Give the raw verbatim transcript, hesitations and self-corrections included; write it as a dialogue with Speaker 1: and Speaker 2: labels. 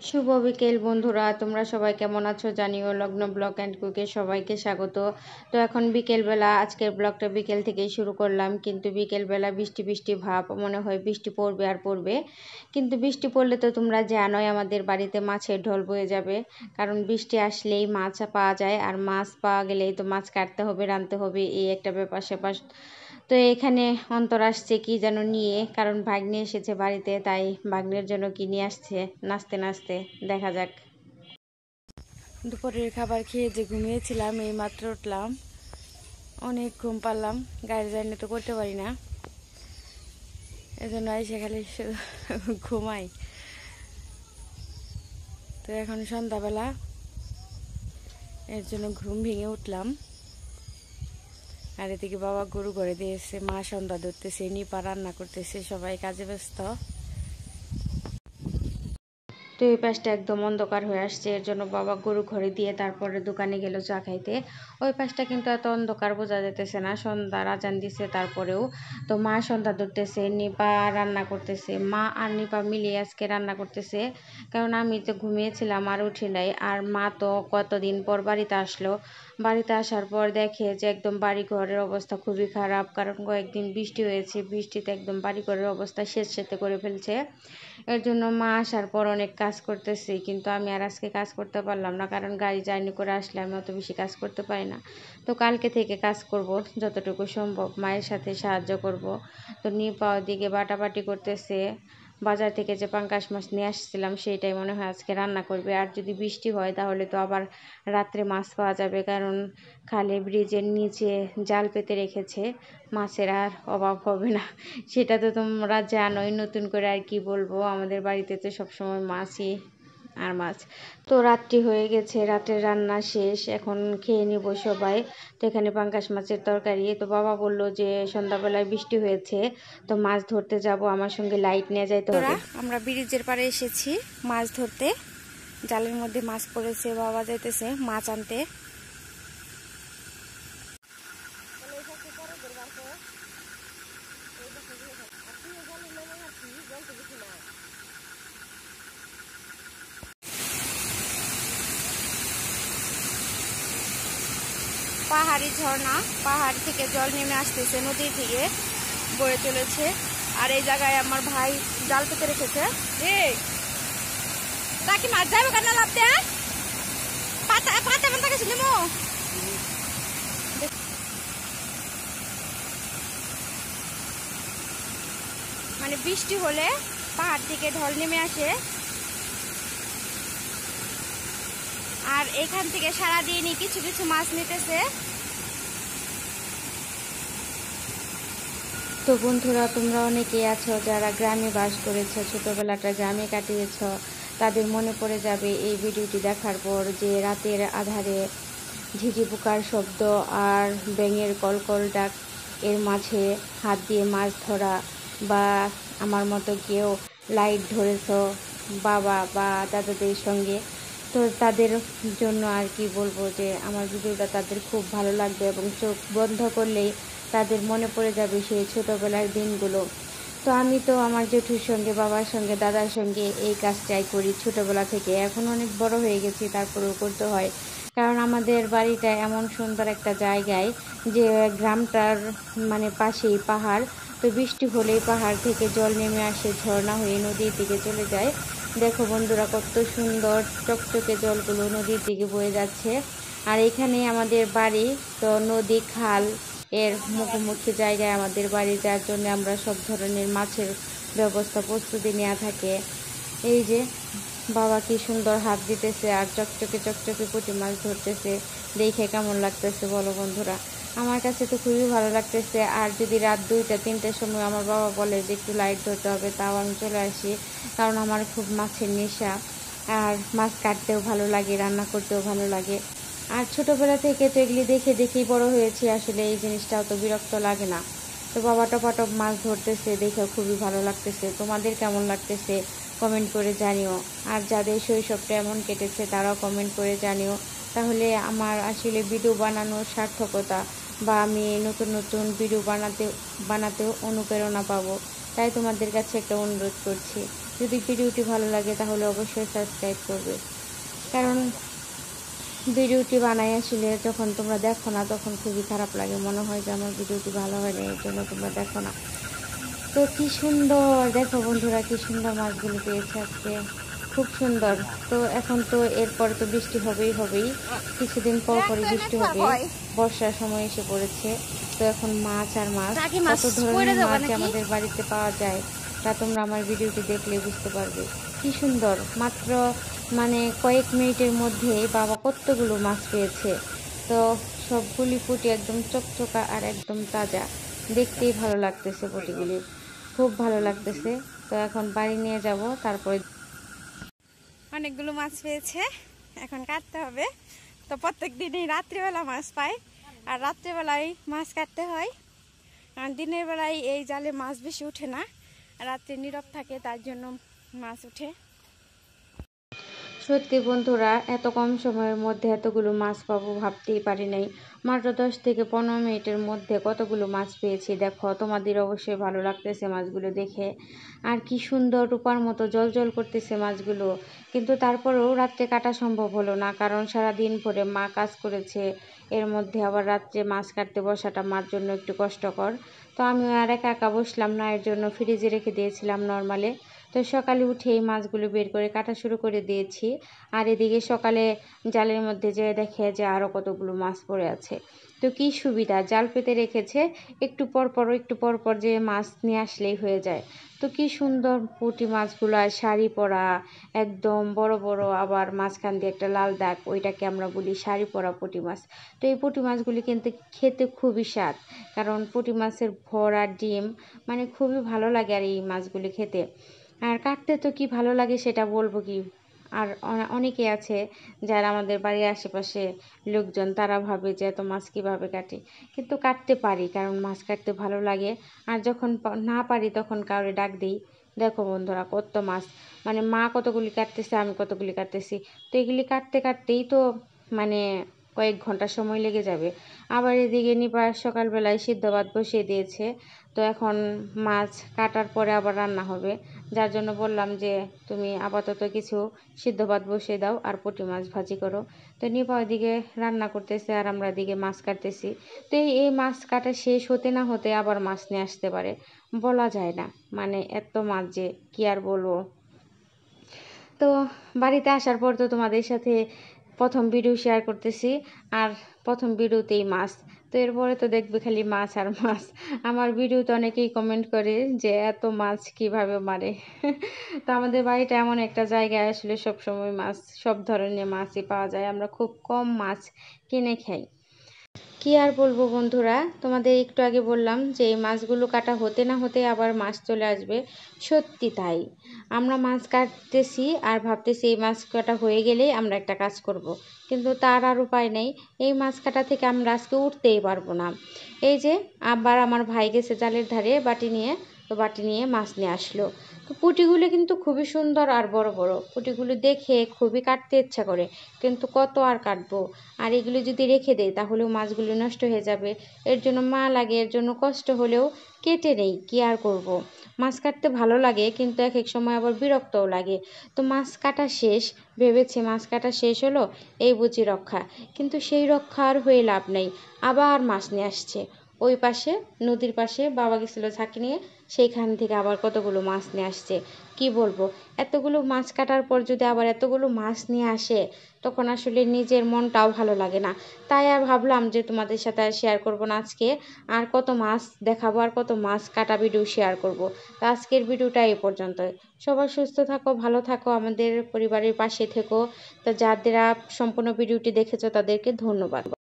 Speaker 1: শুভ বিকেল বন্ধুরা, তোমরা সবাই কেমন আছো জানিও। লগ্ন ব্লগ অ্যান্ড কুকে সবাইকে স্বাগত। তো এখন বিকেলবেলা, আজকের ব্লগটা বিকেল থেকেই শুরু করলাম, কিন্তু বিকেলবেলা বৃষ্টি বৃষ্টি ভাব, মনে হয় বৃষ্টি পড়বে আর পড়বে। কিন্তু বৃষ্টি পড়লে তো তোমরা জানোই আমাদের বাড়িতে মাছের ঢল বয়ে যাবে, কারণ বৃষ্টি আসলেই মাছ পাওয়া যায়, আর মাছ পাওয়া গেলেই তো মাছ কাটতে হবে, রাঁধতে হবে, এই একটা ব্যাপার স্যাপার। তো এখানে অন্তর আসছে কি যেন নিয়ে, কারণ ভাগ্নে এসেছে বাড়িতে, তাই ভাগ্নের জন্য কি নিয়ে আসছে নাচতে নাচতে, দেখা যাক। দুপুরের খাবার খেয়ে যে ঘুমিয়েছিলাম, এই মাত্র উঠলাম, অনেক ঘুম পারলাম, গাড়ি জার্নি তো করতে পারি না, এজন্য এসে খালি ঘুমাই। তো এখন সন্ধ্যাবেলা, এর জন্য ঘুম ভেঙে উঠলাম। আর এদিকে বাবা গরু ঘরে দিয়েছে, মা সন্ধ্যা ধরতেছে, নিপা রান্না করতেছে, সবাই কাজে ব্যস্ত। তো এই পাশটা একদম অন্ধকার হয়ে আসছে, এর জন্য বাবা গরু ঘরে দিয়ে তারপরে দোকানে গেল চা খাইতে। ওই পাশটা কিন্তু এত অন্ধকার বোঝা যেতেছে না, সন্ধ্যা আজান দিছে তারপরেও। তো মা সন্ধ্যা ধরতেছে, নিপা রান্না করতেছে, মা আর নিপা মিলিয়ে আজকে রান্না করতেছে, কারণ আমি তো ঘুমিয়েছিলাম আর উঠি নাই। আর মা তো কতদিন পর বাড়িতে আসলো, বাড়িতে আসার পর দেখে যে একদম বাড়ি ঘরের অবস্থা খুবই খারাপ, কারণ কয়েকদিন বৃষ্টি হয়েছে, বৃষ্টিতে একদম বাড়ি ঘরের অবস্থা শেষ সেতে করে ফেলছে। এর জন্য মা আসার পর অনেক কাজ করতেছি, কিন্তু আমি আর আজকে কাজ করতে পারলাম না, কারণ গাড়ি জার্নি করে আসলে আমি অত বেশি কাজ করতে পারি না। তো কালকে থেকে কাজ করব, যতটুকু সম্ভব মায়ের সাথে সাহায্য করব। তো নিপা ওদিকে বাটাবাটি করতেছে, বাজার থেকে যে পাঙ্গাস মাছ নিয়ে আসছিলাম সেইটাই মনে হয় আজকে রান্না করবে। আর যদি বৃষ্টি হয় তাহলে তো আবার রাত্রে মাছ পাওয়া যাবে, কারণ খালে ব্রিজের নিচে জাল পেতে রেখেছে, মাছের আর অভাব হবে না। সেটা তো তোমরা জানোই, নতুন করে আর কি বলবো, আমাদের বাড়িতে তো সবসময় মাছই আর মাছ। তো রাত্রি হয়ে গেছে, রাতের রান্না শেষ, এখন খেয়ে নিব সবাই। তো এখানে পাঙ্গাস মাছের তরকারি। তো বাবা বলল যে সন্ধ্যাবেলায় বৃষ্টি হয়েছে, তো মাছ ধরতে যাব, আমার সঙ্গে লাইট নিয়ে যাইতে হবে। আমরা ব্রিজের পাড়ে এসেছি মাছ ধরতে, জালের মধ্যে মাছ পড়েছে, বাবা যাইতেছে মাছ আনতে। পাহাড়ি ঝর্ণা, পাহাড় থেকে জল নেমে আসতেছে, নদী থেকে বয়ে চলেছে। আর এই জায়গায় আমার ভাই জাল পেতে রেখেছে। তাকে মাছ যাবে কেন লাভতে পাতা পাতা পাতা গেছে নেমো। মানে বৃষ্টি হলে পাহাড় থেকে ঢল নেমে আসে, আর এখান থেকে সারাদিনই কিছু কিছু মাছ নিতেছে। তো বন্ধুরা, তোমরা অনেকেই আছো যারা গ্রামে বাস করেছো, ছোটবেলাটা গ্রামে কাটিয়েছ, তাদের মনে পড়ে যাবে এই ভিডিওটি দেখার পর যে রাতের আধারে ঝিঝি পোকার শব্দ আর ব্যাঙের কলকল ডাক এর মাঝে হাত দিয়ে মাছ ধরা, বা আমার মতো কেউ লাইট ধরেছ বাবা বা দাদাদের সঙ্গে। তো তাদের জন্য আর কি বলবো, যে আমার ভিডিওটা তাদের খুব ভালো লাগবে এবং চোখ বন্ধ করলেই তাদের মনে পড়ে যাবে সেই ছোটোবেলার দিনগুলো। তো আমি তো আমার জেঠুর সঙ্গে, বাবার সঙ্গে, দাদার সঙ্গে এই কাজটাই করি ছোটোবেলা থেকে, এখন অনেক বড় হয়ে গেছি তারপরেও করতে হয়, কারণ আমাদের বাড়িটা এমন সুন্দর একটা জায়গায় যে গ্রামটার মানে পাশেই পাহাড়। তো বৃষ্টি হলেই পাহাড় থেকে জল নেমে আসে, ঝর্ণা হয়ে নদীর দিকে চলে যায়। দেখো বন্ধুরা, কত সুন্দর চকচকে জলগুলো নদীর দিকে বয়ে যাচ্ছে। আর এখানে আমাদের বাড়ি, তো নদী খাল এর মুখোমুখি জায়গায় আমাদের বাড়ি, যার জন্য আমরা সব ধরনের মাছের ব্যবস্থা প্রস্তুতি নেওয়া থাকে। এই যে বাবা কি সুন্দর হাত দিতেছে আর চকচকে চকচকে পুঁটি মাছ ধরতেছে, দেখে কেমন লাগতেছে বলো বন্ধুরা? আমার কাছে তো খুবই ভালো লাগতেছে। আর যদি রাত দুইটা তিনটার সময় আমার বাবা বলে যে একটু লাইট ধরতে হবে, তাও আমি চলে আসি, কারণ আমার খুব মাছের নেশা, আর মাছ কাটতেও ভালো লাগে, রান্না করতেও ভালো লাগে। আর ছোটোবেলা থেকে তো এগুলি দেখে দেখেই বড় হয়েছি, আসলে এই জিনিসটাও তো বিরক্ত লাগে না। তো বাবা টপাটপ মাছ ধরতেছে, দেখেও খুবই ভালো লাগতেছে। তোমাদের কেমন লাগতেছে কমেন্ট করে জানিও, আর যাদের শৈশবটা এমন কেটেছে তারাও কমেন্ট করে জানিও, তাহলে আমার আসলে ভিডিও বানানোর সার্থকতা বা আমি নতুন নতুন ভিডিও বানাতে বানাতেও অনুপ্রেরণা পাবো। তাই তোমাদের কাছে একটা অনুরোধ করছি, যদি ভিডিওটি ভালো লাগে তাহলে অবশ্যই সাবস্ক্রাইব করবে, কারণ ভিডিওটি বানাই আসলে যখন তোমরা দেখো না তখন খুবই খারাপ লাগে, মনে হয় যে আমার ভিডিওটি ভালো হয় না, এর জন্য তোমরা দেখো না। তো কি সুন্দর দেখো বন্ধুরা, কি সুন্দর মাছগুলো পেয়েছে আজকে, খুব সুন্দর। তো এখন তো এরপরে তো বৃষ্টি হবেই হবেই কিছুদিন পর পরই বৃষ্টি হবে, বর্ষার সময় এসে পড়েছে। তো এখন মাছ আর মাছ, কত ধরনের মাছ আমাদের বাড়িতে পাওয়া যায় তা তোমরা আমার ভিডিওটি দেখলে বুঝতে পারবে। কি সুন্দর, মাত্র মানে কয়েক মিনিটের মধ্যেই বাবা কতগুলো মাছ পেয়েছে। তো সবগুলি পুঁটি একদম চকচকা আর একদম তাজা, দেখতেই ভালো লাগতেছে, পুঁটিগুলি খুব ভালো লাগতেছে। তো এখন বাড়ি নিয়ে যাব, তারপরে
Speaker 2: অনেকগুলো মাছ পেয়েছে, এখন কাটতে হবে। তো প্রত্যেক দিনই রাত্রিবেলা মাছ পাই, আর রাত্রিবেলায় মাছ কাটতে হয়, আর দিনের বেলায় এই জালে মাছ বেশি উঠে না, রাত্রে নীরব থাকে তার জন্য মাছ উঠে।
Speaker 1: সত্যি বন্ধুরা, এত কম সময়ের মধ্যে এতগুলো মাছ পাবো ভাবতেই পারি নাই। মাত্র দশ থেকে পনেরো মিনিটের মধ্যে কতগুলো মাছ পেয়েছি দেখো। তোমাদের অবশ্যই ভালো লাগতেছে মাছগুলো দেখে, আর কি সুন্দর রূপার মতো জল জল করতেছে মাছগুলো। কিন্তু তারপরেও রাত্রে কাটা সম্ভব হলো না, কারণ সারা দিন ভরে মা কাজ করেছে, এর মধ্যে আবার রাত্রে মাছ কাটতে বসাটা মার জন্য একটু কষ্টকর। তো আমি আর একা একা বসলাম না, এর জন্য ফ্রিজে রেখে দিয়েছিলাম নর্মালে। তো সকালে উঠে এই মাছগুলো বের করে কাটা শুরু করে দিয়েছি, আর এদিকে সকালে জালের মধ্যে যে দেখে যে আরও কতগুলো মাছ পড়ে আছে। তো কি সুবিধা, জাল পেতে রেখেছে, একটু পর পর একটু পর পর যে মাছ নিয়ে আসলেই হয়ে যায়। তো কি সুন্দর পুঁটি মাছগুলো, শাড়ি পরা একদম বড় বড়, আবার মাঝখান দিয়ে একটা লাল দাগ, ওইটাকে আমরা বলি শাড়ি পরা পুঁটি মাছ। তো এই পুঁটি মাছগুলি কিন্তু খেতে খুবই স্বাদ, কারণ পুঁটি মাছের ভরা ডিম, মানে খুবই ভালো লাগে আর এই মাছগুলি খেতে। আর কাটতে তো কি ভালো লাগে সেটা বলবো কি। আর অনেকে আছে যারা আমাদের বাড়ির আশেপাশে লোকজন, তারা ভাবে যে এত মাছ কীভাবে কাটি, কিন্তু কাটতে পারি, কারণ মাছ কাটতে ভালো লাগে। আর যখন না পারি তখন কাউরে ডাক দিই। দেখো বন্ধুরা কত মাছ, মানে মা কতগুলি কাটতেছে, আমি কতগুলি কাটতেছি। তো এগুলি কাটতে কাটতেই তো মানে কয়েক ঘন্টা সময় লেগে যাবে। আবার এদিকে নিপা সকালবেলায় সিদ্ধ ভাত বসিয়ে দিয়েছে। তো এখন মাছ কাটার পরে আবার রান্না হবে, যার জন্য বললাম যে তুমি আপাতত কিছু সিদ্ধ ভাত বসিয়ে দাও আর পুঁটি মাছ ভাজি করো। তো নিপা ওইদিকে রান্না করতেছে আর আমরা এদিকে মাছ কাটতেছি। তো এই মাছ কাটা শেষ হতে না হতে আবার মাছ নিয়ে আসতে পারে, বলা যায় না, মানে এত মাছ যে কি আর বলবো। তো বাড়িতে আসার পর তো তোমাদের সাথে প্রথম ভিডিও শেয়ার করতেছি, আর প্রথম ভিডিওতেই মাছ। তো এরপরে তো দেখবে খালি মাছ আর মাছ। আমার ভিডিওতে অনেকেই কমেন্ট করে যে এত মাছ কিভাবে মারে। তো আমাদের বাড়িটা এমন একটা জায়গায় আসলে সবসময় মাছ, সব ধরনের মাছই পাওয়া যায়, আমরা খুব কম মাছ কিনে খাই। কি আর বলবো বন্ধুরা, তোমাদের একটু আগে বললাম যে এই মাছগুলো কাটা হতে না হতে আবার মাছ চলে আসবে, সত্যি তাই। আমরা মাছ কাটতেছি আর ভাবতেছি এই মাছ কাটা হয়ে গেলেই আমরা একটা কাজ করব, কিন্তু তার আর উপায় নেই। এই মাছ কাটা থেকে আমরা আজকে উঠতেই পারবো না। এই যে আবার আমার ভাই গেছে জালের ধারে বাটি নিয়ে, তো বাটি নিয়ে মাছ নিয়ে আসলো। তো পুঁটিগুলো কিন্তু খুবই সুন্দর আর বড় বড়, পুঁটিগুলো দেখে খুবই কাটতে ইচ্ছা করে, কিন্তু কত আর কাটবো। আর এগুলো যদি রেখে দেয় তাহলেও মাছগুলো নষ্ট হয়ে যাবে, এর জন্য মা লাগে, এর জন্য কষ্ট হলেও কেটে নেই, কি আর করব। মাছ কাটতে ভালো লাগে, কিন্তু এক এক সময় আবার বিরক্তও লাগে। তো মাছ কাটা শেষ, ভেবেছি মাছ কাটা শেষ হলো এই বুঝি রক্ষা, কিন্তু সেই রক্ষা আর হয়ে লাভ নেই, আবার মাছ নিয়ে আসছে। ওই পাশে নদীর পাশে বাবা গেছিলো ঝাঁকি নিয়ে, সেইখান থেকে আবার কতগুলো মাছ নিয়ে আসছে। কি বলবো, এতগুলো মাছ কাটার পর যদি আবার এতগুলো মাছ নিয়ে আসে তখন আসলে নিজের মনটাও ভালো লাগে না। তাই আর ভাবলাম যে তোমাদের সাথে আর শেয়ার করবো না আজকে, আর কত মাছ দেখাবো আর কত মাছ কাটা ভিডিও শেয়ার করব। তো আজকের ভিডিওটা এই পর্যন্ত। সবাই সুস্থ থাকো, ভালো থাকো, আমাদের পরিবারের পাশে থেকো। তো যারা সম্পূর্ণ ভিডিওটি দেখেছো তাদেরকে ধন্যবাদ।